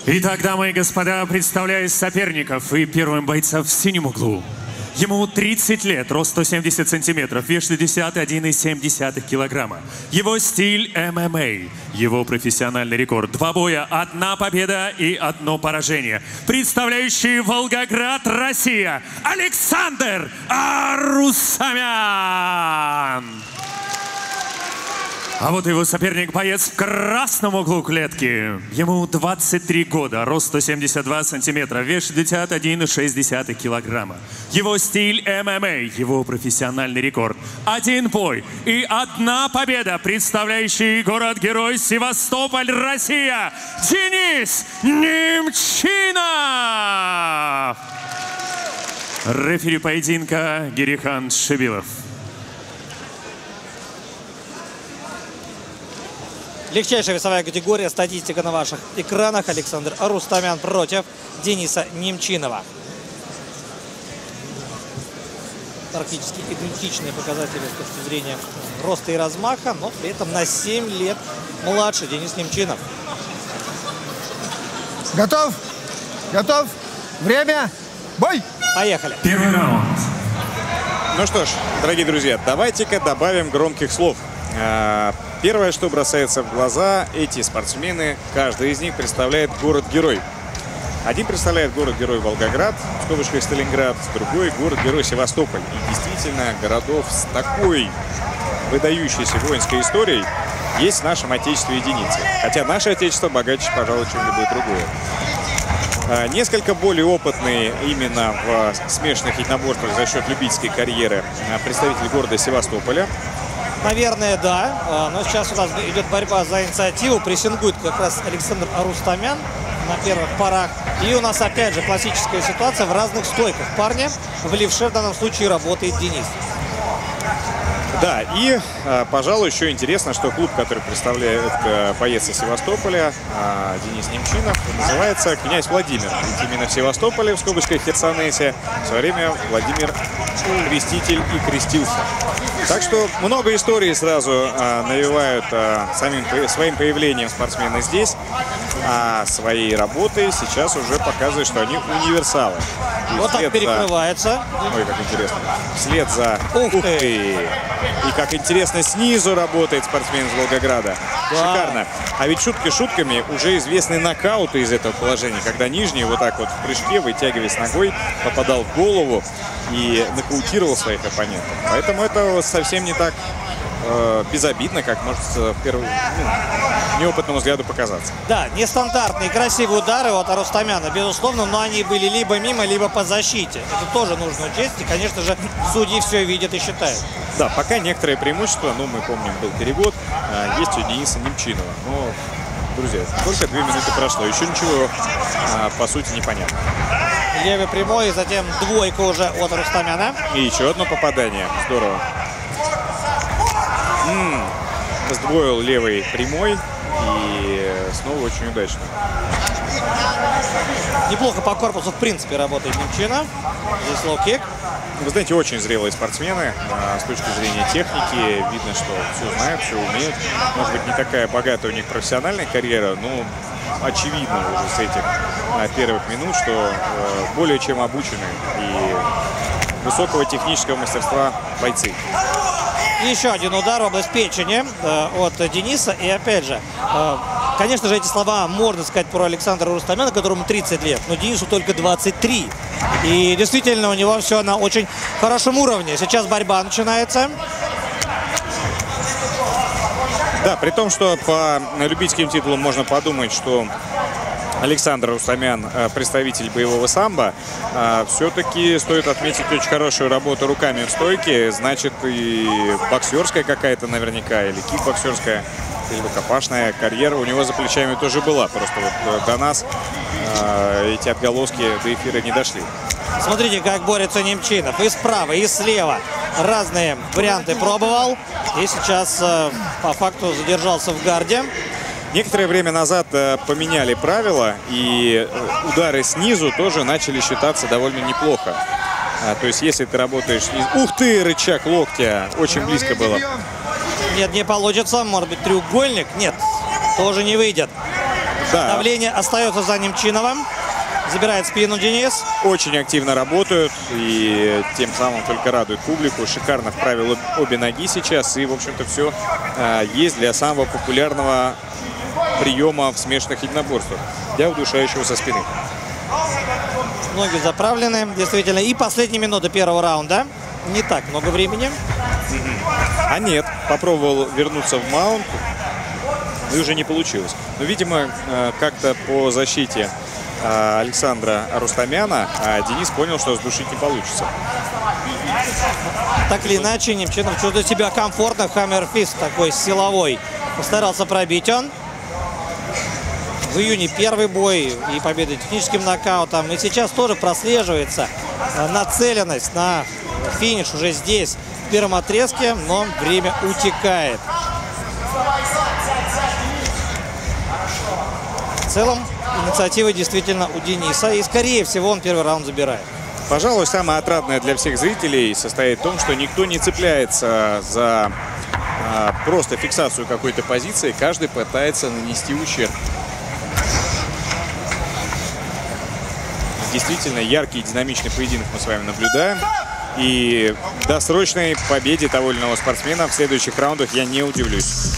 Итак, дамы и господа, представляю соперников и первым бойца в синем углу. Ему 30 лет, рост 170 сантиметров, вес 61,7 килограмма. Его стиль ММА, его профессиональный рекорд. 2 боя, 1 победа и 1 поражение. Представляющий Волгоград, Россия, Александр Арусамян. А вот его соперник, боец в красном углу клетки. Ему 23 года, рост 172 сантиметра, вес 61,6 килограмма. Его стиль ММА, его профессиональный рекорд. 1 бой и 1 победа, представляющий город-герой Севастополь, Россия, Денис Немчинов. Рефери поединка Гирихан Шибилов. Легчайшая весовая категория. Статистика на ваших экранах. Александр Арустамян против Дениса Немчинова. Практически идентичные показатели с точки зрения роста и размаха, но при этом на 7 лет младше Денис Немчинов. Готов? Готов? Время? Бой! Поехали. Первый раунд. Ну что ж, дорогие друзья, давайте-ка добавим громких слов. Первое, что бросается в глаза, эти спортсмены, каждый из них представляет город-герой. Один представляет город-герой Волгоград, в скобочках Сталинград, другой город-герой Севастополь. И действительно, городов с такой выдающейся воинской историей есть в нашем отечестве единицы. Хотя наше отечество богаче, пожалуй, чем любое другое. Несколько более опытные именно в смешанных единоборствах за счет любительской карьеры представители города Севастополя. Наверное, да. Но сейчас у нас идет борьба за инициативу. Прессингует как раз Александр Арустамян на первых порах. И у нас опять же классическая ситуация в разных стойках. Парня в левше в данном случае работает Денис. Да, и, пожалуй, еще интересно, что клуб, который представляет боец из Севастополя, Денис Немчинов, называется «Князь Владимир». Ведь именно в Севастополе, в скобочках Херсонесе, в свое время Владимир Креститель и крестился. Так что много историй сразу навевают своим появлением спортсмены здесь, а своей работой сейчас уже показывают, что они универсалы. И вот так перекрывается. Ой, как интересно. Вслед за... Ух ты! И как интересно, снизу работает спортсмен из Волгограда. Да. Шикарно. А ведь шутки шутками, уже известны нокауты из этого положения, когда нижний вот так вот в прыжке, вытягиваясь ногой, попадал в голову и нокаутировал своих оппонентов. Поэтому это совсем не так безобидно, как может неопытному взгляду показаться. Да, нестандартные красивые удары от Арустамяна, безусловно, но они были либо мимо, либо по защите. Это тоже нужно учесть, и, конечно же, судьи все видят и считают. Да, пока некоторые преимущества, ну, мы помним, был перевод, есть у Дениса Немчинова. Но, друзья, только 2 минуты прошло, еще ничего, по сути, непонятно. Левый прямой, и затем двойка уже от Арустамяна. И еще одно попадание. Здорово. Сдвоил левый прямой и снова очень удачно. Неплохо по корпусу, в принципе, работает Немчинов. Здесь лоу-кик. Вы знаете, очень зрелые спортсмены с точки зрения техники. Видно, что все знают, все умеют. Может быть, не такая богатая у них профессиональная карьера, но очевидно уже с этих первых минут, что более чем обучены и высокого технического мастерства бойцы. Еще один удар в область печени от Дениса. И опять же, конечно же, эти слова можно сказать про Александра Арустамяна, которому 30 лет, но Денису только 23. И действительно у него все на очень хорошем уровне. Сейчас борьба начинается. Да, при том, что по любительским титулам можно подумать, что Александр Арустамян представитель боевого самбо, все-таки стоит отметить очень хорошую работу руками в стойке. Значит, и боксерская какая-то наверняка, или кикбоксерская, или рукопашная карьера у него за плечами тоже была. Просто вот до нас эти отголоски до эфира не дошли. Смотрите, как борется Немчинов. И справа, и слева. Разные варианты пробовал. И сейчас по факту задержался в гарде. Некоторое время назад поменяли правила, и удары снизу тоже начали считаться довольно неплохо. То есть, если ты работаешь снизу... Ух ты, рычаг локтя! Очень близко было. Нет, не получится. Может быть, треугольник? Нет, тоже не выйдет. Да. Давление остается за Немчиновым. Забирает спину Денис. Очень активно работают и тем самым только радует публику. Шикарно вправил обе ноги сейчас. И, в общем-то, все есть для самого популярного приема в смешанных единоборствах. Для удушающего со спины. Ноги заправлены, действительно. И последние минуты первого раунда. Не так много времени. А нет, попробовал вернуться в маунт. И уже не получилось. Но, видимо, как-то по защите Александра Рустамяна Денис понял, что сдушить не получится. Так или иначе, Немчинов чувствует себя комфортно. Хаммерфист такой силовой. Постарался пробить он. В июне первый бой и победа техническим нокаутом. И сейчас тоже прослеживается нацеленность на финиш уже здесь, в первом отрезке. Но время утекает. В целом, инициатива действительно у Дениса. И, скорее всего, он первый раунд забирает. Пожалуй, самое отрадное для всех зрителей состоит в том, что никто не цепляется за просто фиксацию какой-то позиции. Каждый пытается нанести ущерб. Действительно, яркий и динамичный поединок мы с вами наблюдаем. И досрочной победе того или иного спортсмена в следующих раундах я не удивлюсь.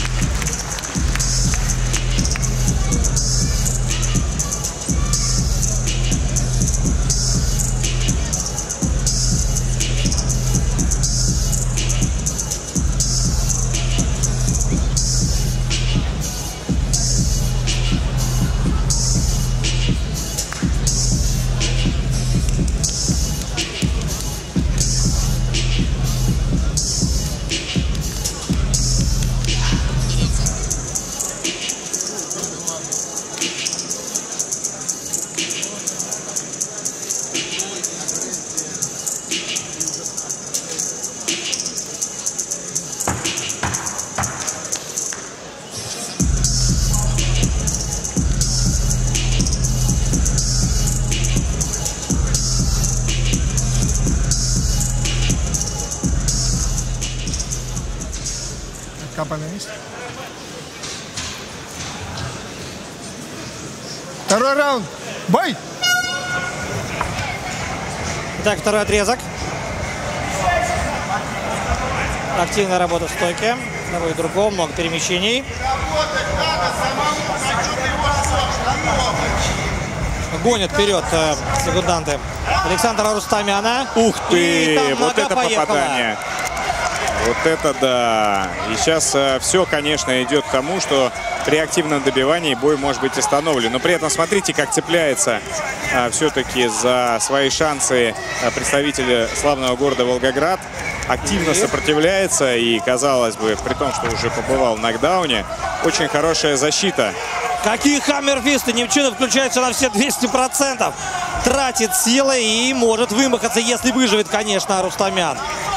Капа на месте. Второй раунд. Бой! Итак, второй отрезок. Активная работа в стойке. Того и другого, много перемещений. Гонят вперед секунданты Александра Рустамяна. Ух ты! И там Вот нога это поехала. попадание. Вот это да. И сейчас все, конечно, идет к тому, что при активном добивании бой может быть остановлен. Но при этом смотрите, как цепляется все-таки за свои шансы представитель славного города Волгоград. Активно сопротивляется и, казалось бы, при том, что уже побывал в нокдауне, очень хорошая защита. Какие хаммерфисты! Немчинов включается на все 200%. Тратит силы и может вымахаться, если выживет, конечно, Рустамян.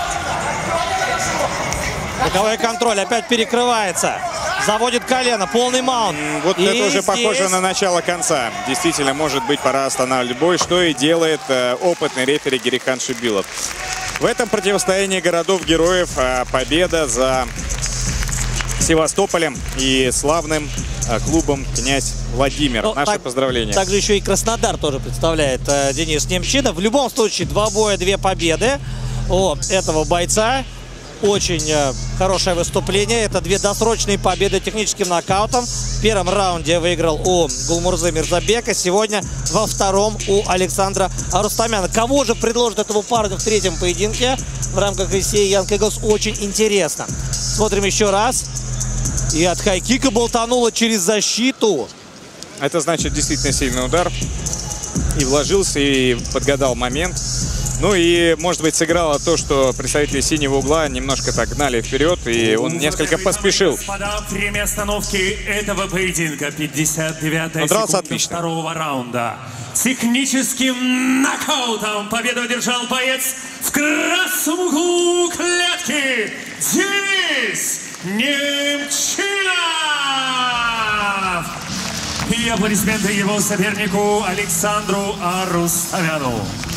Боковой контроль опять перекрывается. Заводит колено, полный маунт. Вот и это уже здесь... похоже на начало конца. Действительно, может быть, пора останавливать бой, что и делает опытный рефери Герихан Шибилов. В этом противостоянии городов-героев победа за Севастополем и славным клубом «Князь Владимир». Ну, Наше поздравление. Также еще и Краснодар тоже представляет Денис Немчинов. В любом случае, 2 боя, 2 победы у этого бойца. Очень хорошее выступление. Это 2 досрочные победы техническим нокаутом. В первом раунде выиграл у Гулмурзы Мирзабека. Сегодня во втором у Александра Рустамяна. Кого же предложит этому парню в третьем поединке в рамках России Young Eagles? Очень интересно. Смотрим еще раз. И от хайкика болтануло через защиту. Это значит действительно сильный удар. И вложился, и подгадал момент. Ну и, может быть, сыграло то, что представители синего угла немножко так гнали вперед, и он несколько поспешил. Господа, время остановки этого поединка. 59-я секунда второго раунда. Техническим нокаутом победу одержал боец в красном углу клетки Денис Немчинов. И аплодисменты его сопернику Александру Рустамяну.